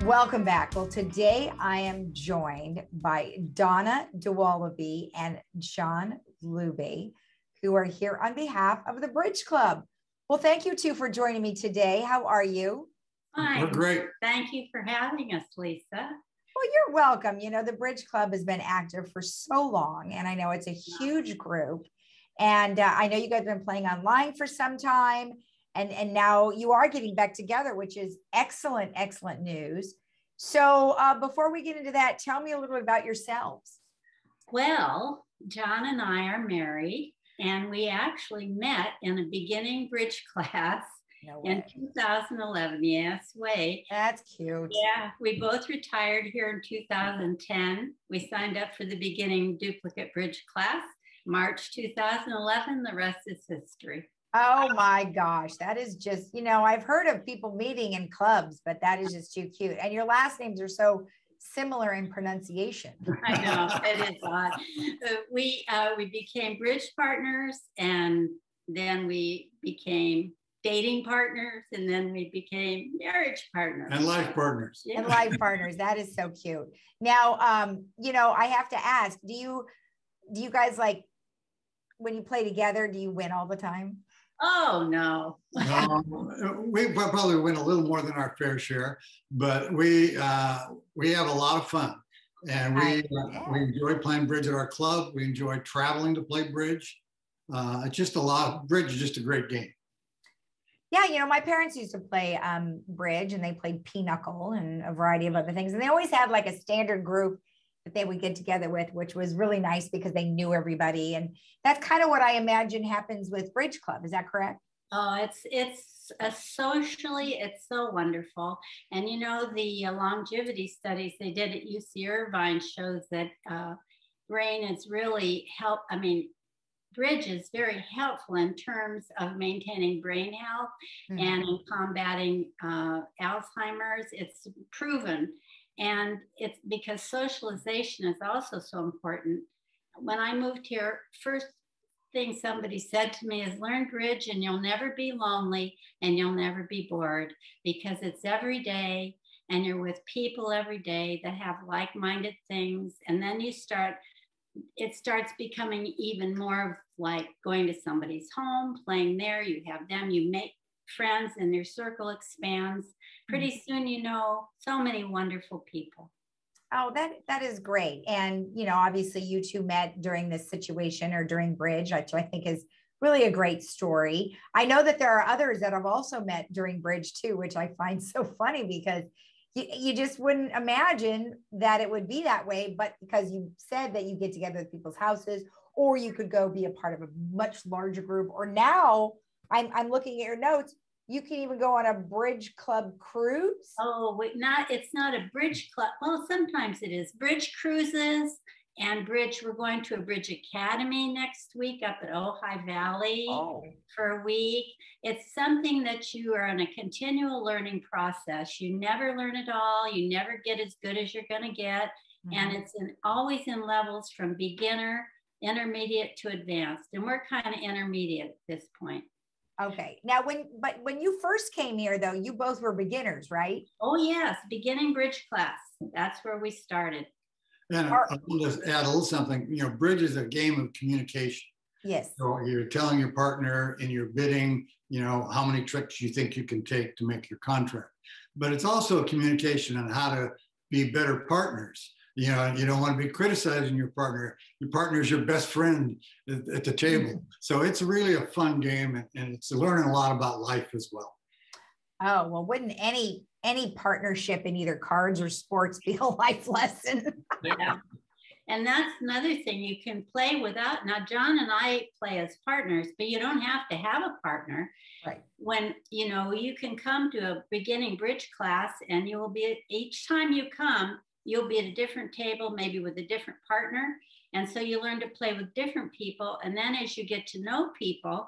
Welcome back. Well, today I am joined by Donna DeWallaby and John Luby, who are here on behalf of the Bridge Club. Well, thank you two for joining me today. How are you? Fine. We're great. Thank you for having us, Lisa. Well, you're welcome. You know, the Bridge Club has been active for so long, and I know it's a huge group. And I know you guys have been playing online for some time. And now you are getting back together, which is excellent, excellent news. So before we get into that, tell me a little bit about yourselves. Well, John and I are married, and we actually met in a beginning bridge class in 2011. Yes, way. That's cute. Yeah, we both retired here in 2010. We signed up for the beginning duplicate bridge class, March 2011. The rest is history. Oh my gosh, that is just, you know, I've heard of people meeting in clubs, but that is just too cute. And your last names are so similar in pronunciation. I know, it is odd. We became bridge partners, and then we became dating partners, and then we became marriage partners. And life partners. Yeah. And life partners. That is so cute. Now, you know, I have to ask, do you guys, like, when you play together, do you win all the time? Oh, no. We probably win a little more than our fair share, but we have a lot of fun. And we enjoy playing bridge at our club. We enjoy traveling to play bridge. It's just bridge is just a great game. Yeah, you know, my parents used to play bridge, and they played pinochle and a variety of other things. And they always had like a standard group that they would get together with, which was really nice because they knew everybody. And that's kind of what I imagine happens with Bridge Club. Is that correct? Oh, it's socially, it's so wonderful. And, you know, the longevity studies they did at UC Irvine shows that brain is really bridge is very helpful in terms of maintaining brain health and in combating Alzheimer's. It's proven. And it's because socialization is also so important. When I moved here, first thing somebody said to me is learn bridge and you'll never be lonely and you'll never be bored, because it's every day and you're with people every day that have like-minded things. And then it starts becoming even more of like going to somebody's home, playing there, you have them, you make friends, and your circle expands. Pretty soon, you know, so many wonderful people. Oh, that is great. And, you know, obviously you two met during this situation or during bridge, which I think is really a great story. I know that there are others that have also met during bridge too, which I find so funny because you just wouldn't imagine that it would be that way. But because you said that you get together with people's houses, or you could go be a part of a much larger group, or now I'm looking at your notes, you can even go on a bridge club cruise. Oh, it's not a bridge club. Well, sometimes it is. Bridge cruises and bridge. We're going to a bridge academy next week up at Ojai Valley for a week. It's something that you are in a continual learning process. You never learn it all. You never get as good as you're going to get. And it's always in levels from beginner, intermediate to advanced. And we're kind of intermediate at this point. Okay. Now, when you first came here, though, you both were beginners, right? Oh, yes. Beginning bridge class. That's where we started. And I'll just add a little something. You know, bridge is a game of communication. Yes. So you're telling your partner in your bidding, you know, how many tricks you think you can take to make your contract. But it's also a communication on how to be better partners. You know, you don't want to be criticizing your partner. Your partner is your best friend at the table. So it's really a fun game, and it's learning a lot about life as well. Oh, well, wouldn't any partnership in either cards or sports be a life lesson? Yeah. And that's another thing, you can play without. Now, John and I play as partners, but you don't have to have a partner. Right. When, you know, you can come to a beginning bridge class, and you will be, each time you come, you'll be at a different table, maybe with a different partner. And so you learn to play with different people. And then as you get to know people,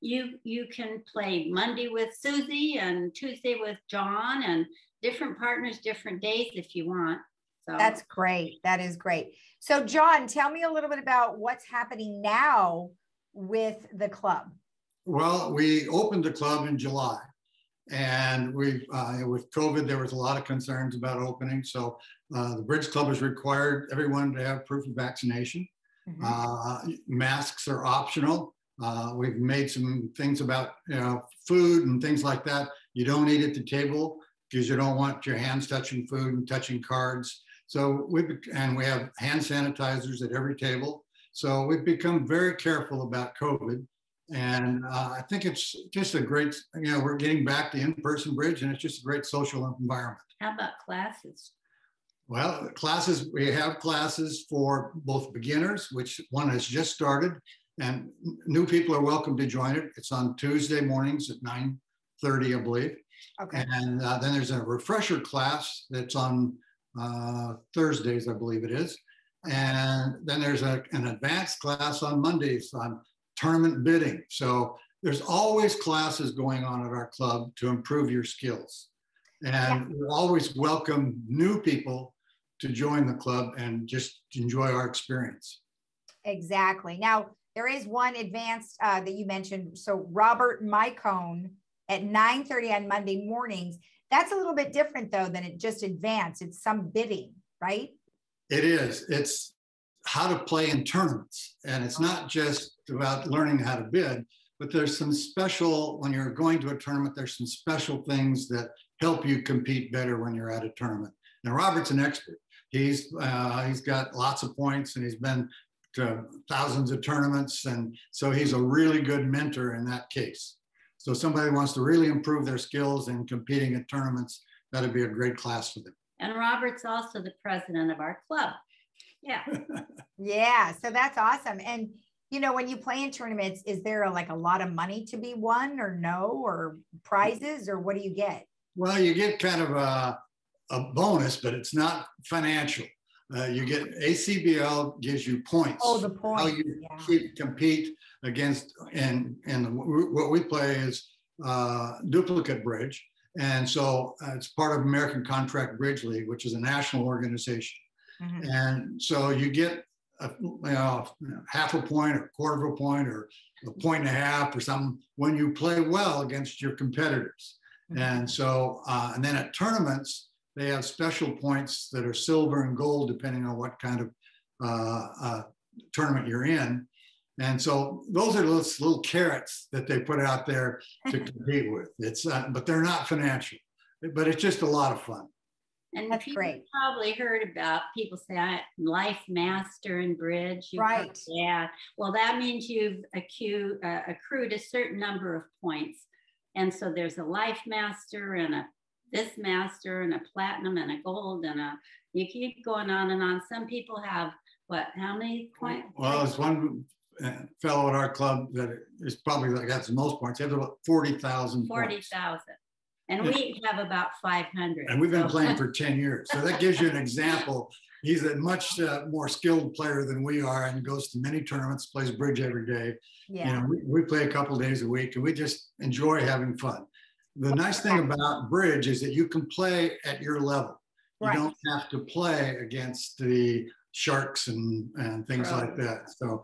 you can play Monday with Susie and Tuesday with John, and different partners, different days if you want. So that's great. That is great. So John, tell me a little bit about what's happening now with the club. Well, we opened the club in July. And with COVID, there was a lot of concerns about opening. So the Bridge Club has required everyone to have proof of vaccination. Masks are optional. We've made some things about food and things like that. You don't eat at the table because you don't want your hands touching food and touching cards. So we have hand sanitizers at every table. So we've become very careful about COVID. And I think it's just a great, we're getting back to in-person bridge, and it's just a great social environment. How about classes? Well, classes, we have classes for both beginners, which one has just started, and new people are welcome to join it. It's on Tuesday mornings at 9:30, I believe. Okay. And then there's a refresher class that's on Thursdays, I believe it is. And then there's an advanced class on Mondays on tournament bidding. So there's always classes going on at our club to improve your skills. And we always welcome new people to join the club and just enjoy our experience. Exactly. Now, there is one advanced that you mentioned. So Robert Mycone at 9:30 on Monday mornings. That's a little bit different though than it just advanced. It's some bidding, right? It is. It's how to play in tournaments. And it's not just about learning how to bid, but there's some special, when you're going to a tournament, there's some special things that help you compete better when you're at a tournament. And Robert's an expert. He's got lots of points, and he's been to thousands of tournaments. And so he's a really good mentor in that case. So if somebody wants to really improve their skills in competing at tournaments, that'd be a great class for them. And Robert's also the president of our club. Yeah. Yeah. So that's awesome. And, when you play in tournaments, is there a lot of money to be won or no, or prizes, or what do you get? Well, you get kind of a bonus, but it's not financial. You get ACBL gives you points. Oh, the points. How you compete against, and what we play is duplicate bridge. And so it's part of American Contract Bridge League, which is a national organization. And so you get half a point or a quarter of a point or a point and a half or something when you play well against your competitors. And so, and then at tournaments, they have special points that are silver and gold, depending on what kind of tournament you're in. And so those are those little carrots that they put out there to compete with. It's, but they're not financial, but it's just a lot of fun. And that's people great. Probably heard about people say Life Master in bridge. Right. Yeah. Well, that means you've accrued a certain number of points. And so there's a Life Master and this Master and a Platinum and a Gold and you keep going on and on. Some people have how many points? Well, there's one fellow at our club that is probably got the most points. He has about 40,000 40,000. And we have about 500. And we've been playing for 10 years. So that gives you an example. He's a much more skilled player than we are and goes to many tournaments, plays bridge every day. Yeah. We play a couple days a week and we just enjoy having fun. The nice thing about bridge is that you can play at your level. You don't have to play against the sharks and things like that. So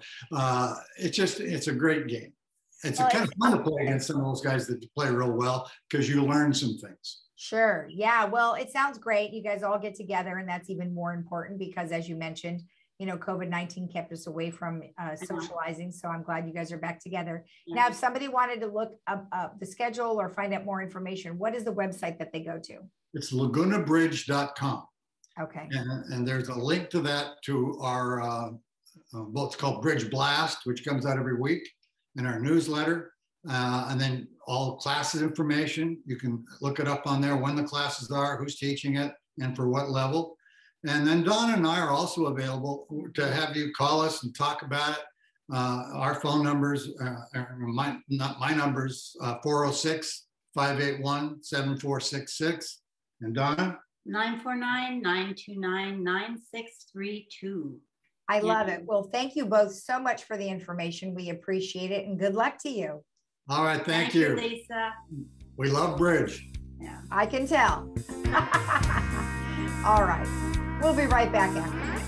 it's a great game. It's kind of fun to play against some of those guys that play real well because you learn some things. Sure. Yeah. Well, it sounds great. You guys all get together, and that's even more important because, as you mentioned, COVID-19 kept us away from socializing. So I'm glad you guys are back together. Yeah. Now, if somebody wanted to look up the schedule or find out more information, what is the website that they go to? It's lagunabridge.com. Okay. And there's a link to that to our, it's called Bridge Blast, which comes out every week in our newsletter. And then all classes information, you can look it up on there when the classes are, who's teaching it, and for what level. And then Donna and I are also available to have you call us and talk about it. Our phone numbers, my numbers, 406-581-7466. And Donna? 949-929-9632. I love it. Well, thank you both so much for the information. We appreciate it, and good luck to you. All right. Thank you, Lisa. We love bridge. Yeah, I can tell. All right. We'll be right back after.